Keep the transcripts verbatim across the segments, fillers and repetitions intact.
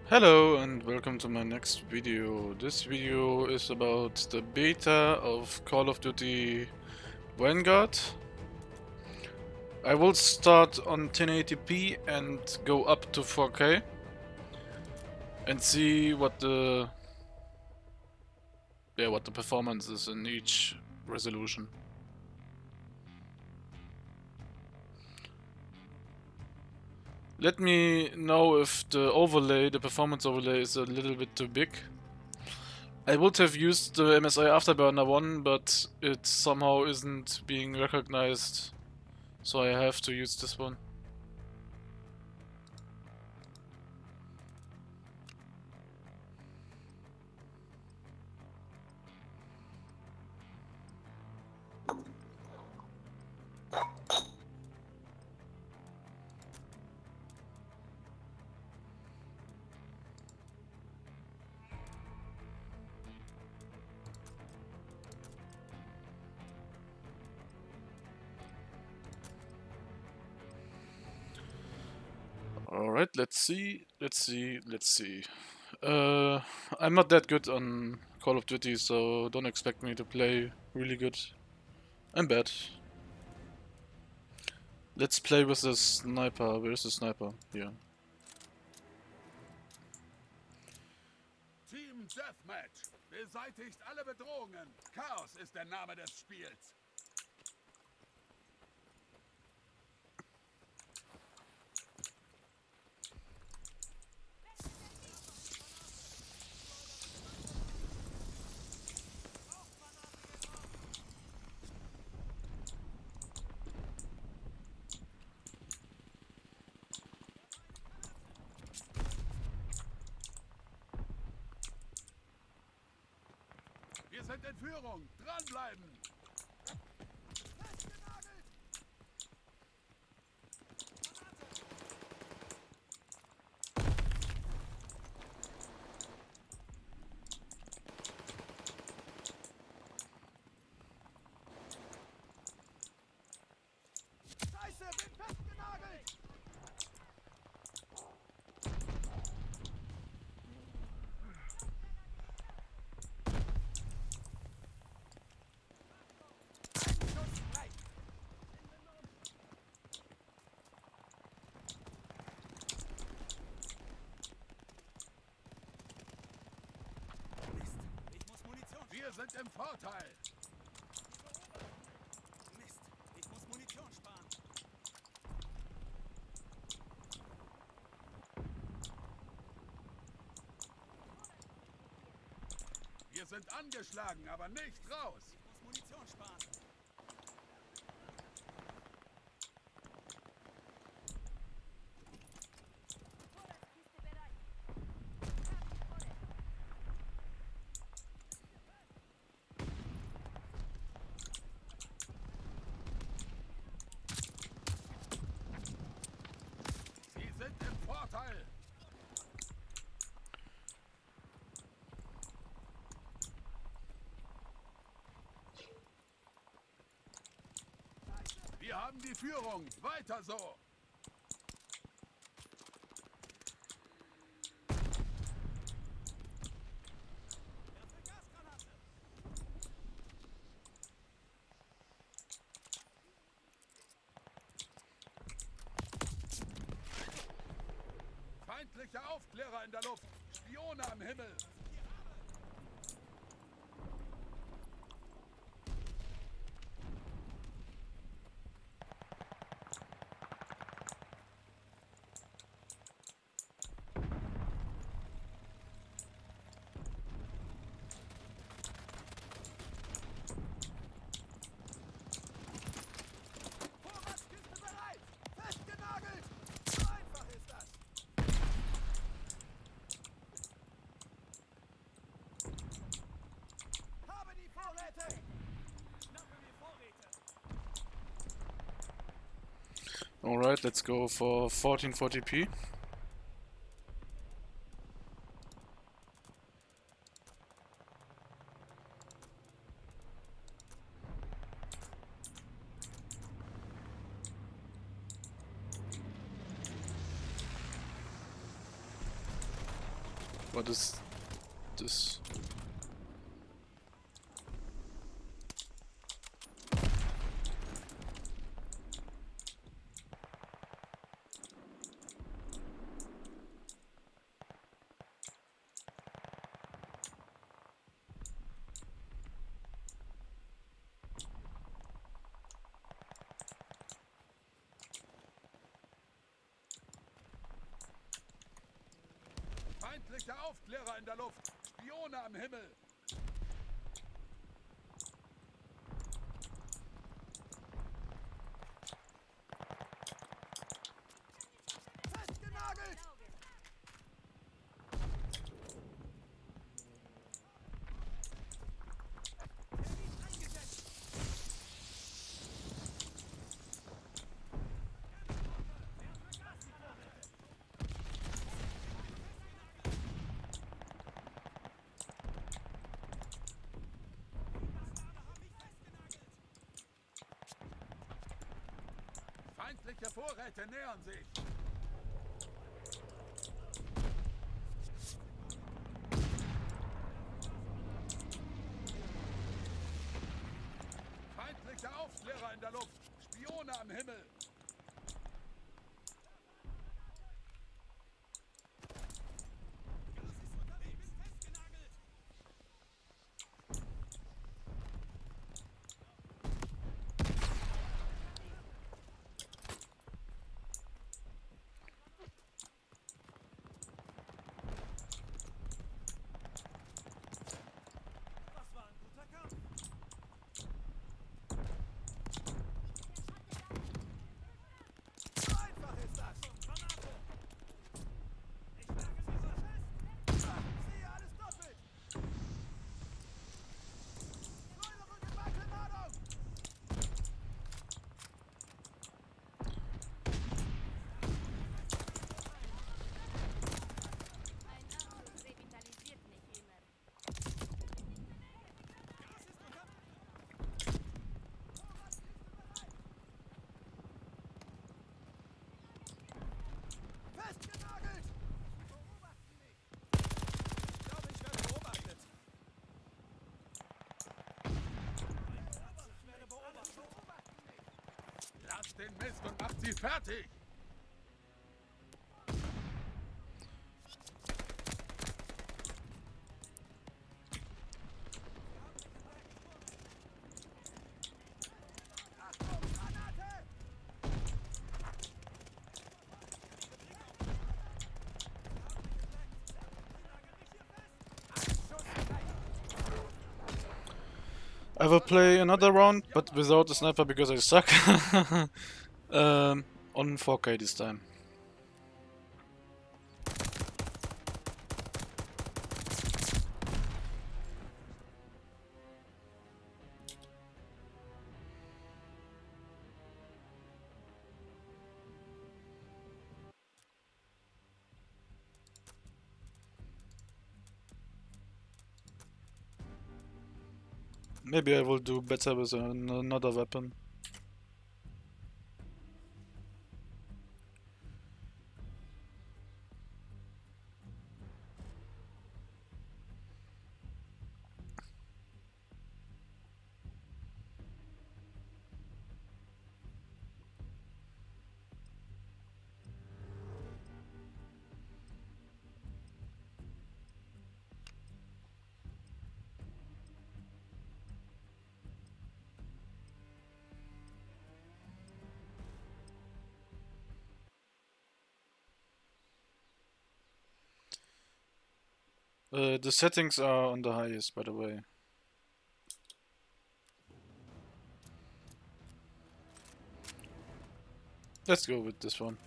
Hello and welcome to my next video. This video is about the beta of Call of Duty Vanguard. I will start on ten eighty p and go up to four K and see what the yeah what the performance is in each resolution. Let me know if the overlay, the performance overlay, is a little bit too big. I would have used the M S I Afterburner one, but it somehow isn't being recognized, so I have to use this one. Alright, let's see, let's see, let's see. Uh, I'm not that good on Call of Duty, so don't expect me to play really good. I'm bad. Let's play with the sniper. Where's the sniper? Here. Team Deathmatch. Beseitigt alle Bedrohungen. Chaos ist der Name des Spiels. Wir sind in Führung. Dranbleiben. Festgenagelt. Scheiße, bin festgenagelt. Wir sind im Vorteil. Mist, ich muss Munition sparen. Wir sind angeschlagen, aber nicht raus. Ich muss Munition sparen. Vorteil. Wir haben die Führung. Weiter so. Feindliche Aufklärer in der Luft. Spione am Himmel. Vorratskiste bereit. Festgenagelt. So einfach ist das. Alright, let's go for fourteen forty p. What is this? Feindliche Aufklärer in der Luft. Spione am Himmel. Festgenagelt! Feindliche Vorräte nähern sich. Feindliche Aufklärer in der Luft. Spione am Himmel. Festgenagelt! Beobachten mich! Ich glaube, ich werde beobachtet. Ich werde beobachtet. Beobachten mich! Lasst den Mist und macht sie fertig! I will play another round, but without a sniper because I suck. um, on four K this time. Maybe I will do better with an, another weapon. Uh, the settings are on the highest, by the way. Let's go with this one.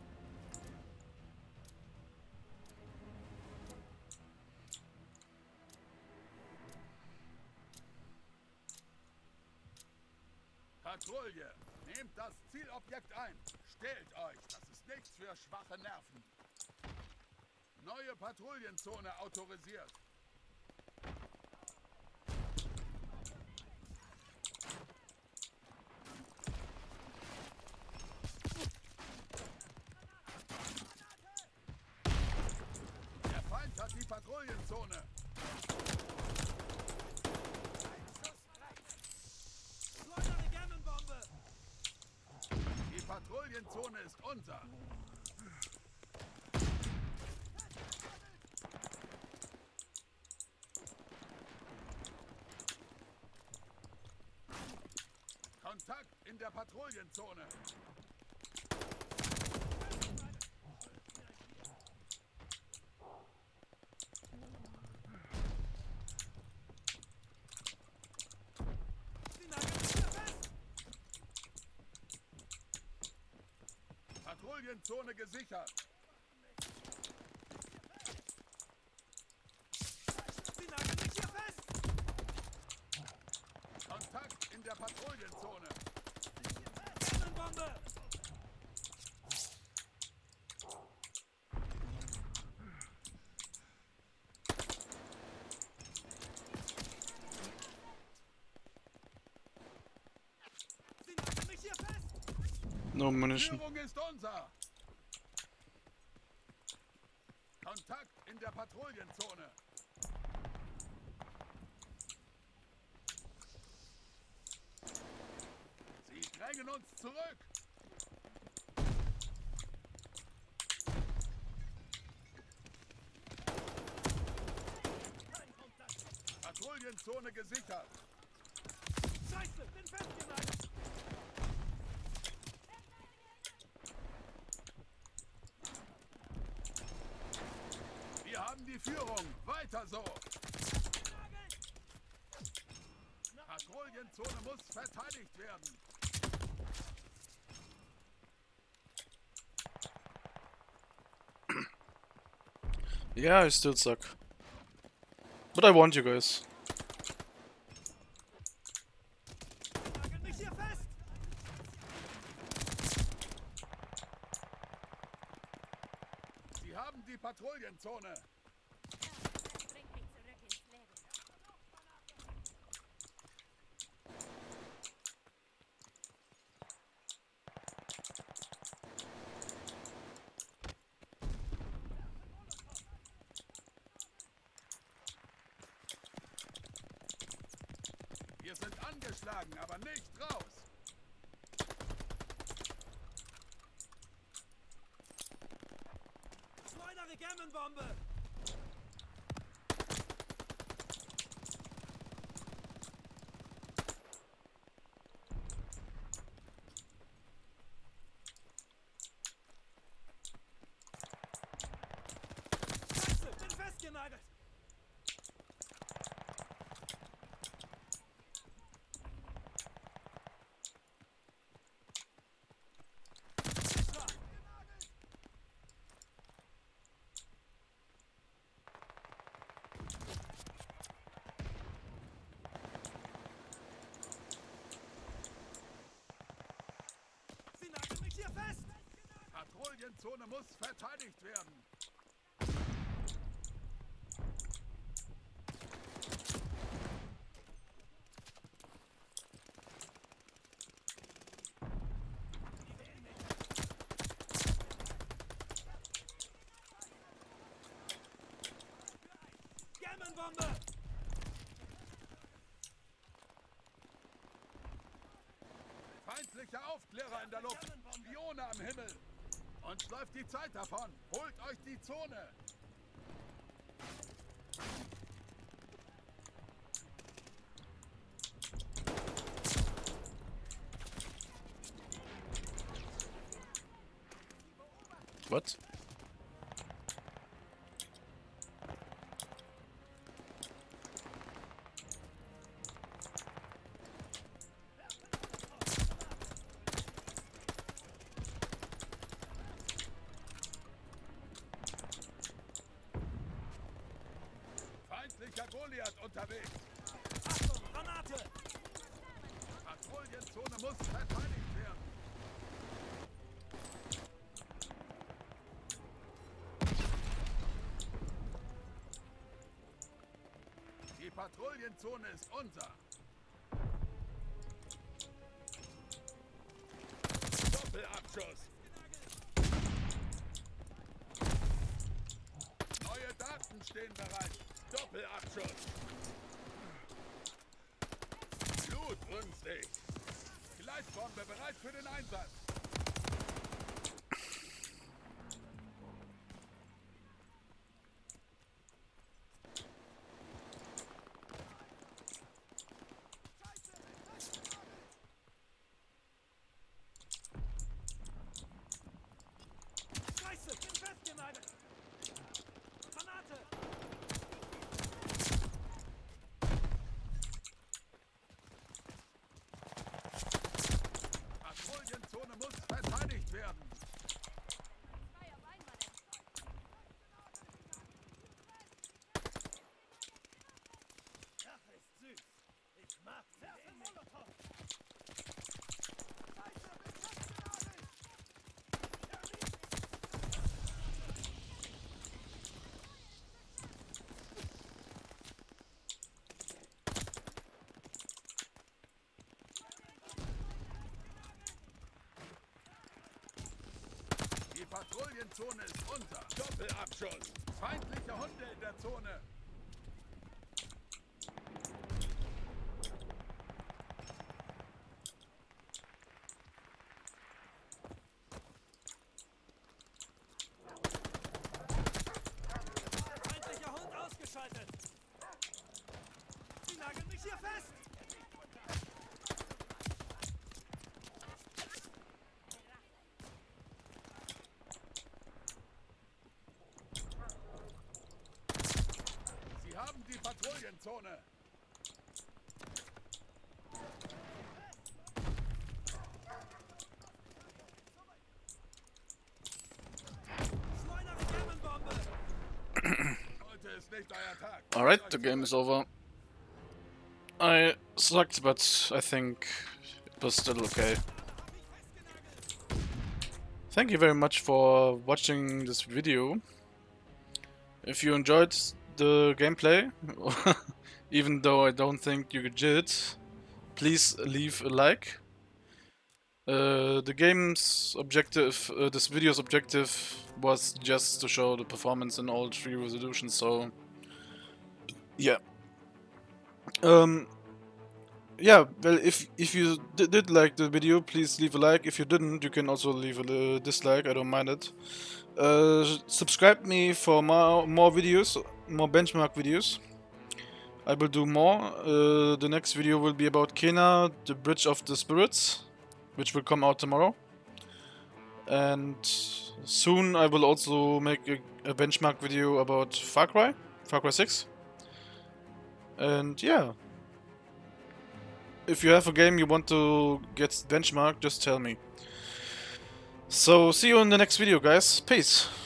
Patrouille, nehmt das Zielobjekt ein. Stellt euch, das ist nichts für schwache Nerven. Neue Patrouillenzone autorisiert. Der Feind hat die Patrouille Patrouillenzone. Die Patrouillenzone ist unser. Kontakt in der Patrouillenzone. Patrouillenzone gesichert. Sie nageln mich hier fest. Kontakt in der Patrouillenzone. Bombe. Sie nageln mich hier fest. No munition. Führung ist unser. Kontakt in der Patrouillenzone. Sie drängen uns zurück. Patrouillenzone gesichert. Scheiße, bin festgenagelt. Wir haben die Führung. Weiter so. Patrouillenzone muss verteidigt werden. Yeah, I still suck. But I want you guys. Sie haben die Patrouillenzone. Wir sind angeschlagen, aber nicht raus. Schweinere Gammenbombe. Scheiße, bin festgenagelt. Hier fest! Patrouillenzone muss verteidigt werden. Gammenbombe! Feindliche Aufklärer in der Luft. Spione am Himmel. Uns läuft die Zeit davon. Holt euch die Zone. What? Feindlicher Goliath unterwegs. Achtung, Granate! Patrouillenzone muss verteidigt werden. Die Patrouillenzone ist unser. Doppelabschuss. Neue Daten stehen bereit. Doppelabschuss. Blutrünstig. Gleitbombe bereit für den Einsatz. Patrouillenzone muss verteidigt werden. Rache ist süß. Ich mag sie. Die Patrouillenzone ist unter. Doppelabschuss. Feindliche Hunde in der Zone. Feindlicher Hund ausgeschaltet. Sie nageln mich hier fest. Sie haben die Patrouillenzone. Schleudern Flammenbombe. Heute ist nicht euer Tag. Alright, the game is over. I sucked, but I think it was still okay. Thank you very much for watching this video. If you enjoyed the gameplay, even though I don't think you did, please leave a like. Uh, the game's objective, uh, this video's objective was just to show the performance in all three resolutions, so yeah. Um, yeah, well, if if you did, did like the video, please leave a like. If you didn't, you can also leave a uh, dislike, I don't mind it. Uh, subscribe me for more, more videos, more benchmark videos. I will do more. Uh, the next video will be about Kena, the Bridge of the Spirits, which will come out tomorrow. And soon I will also make a, a benchmark video about Far Cry, Far Cry six. And yeah, if you have a game you want to get benchmarked, just tell me. So see you in the next video, guys. Peace.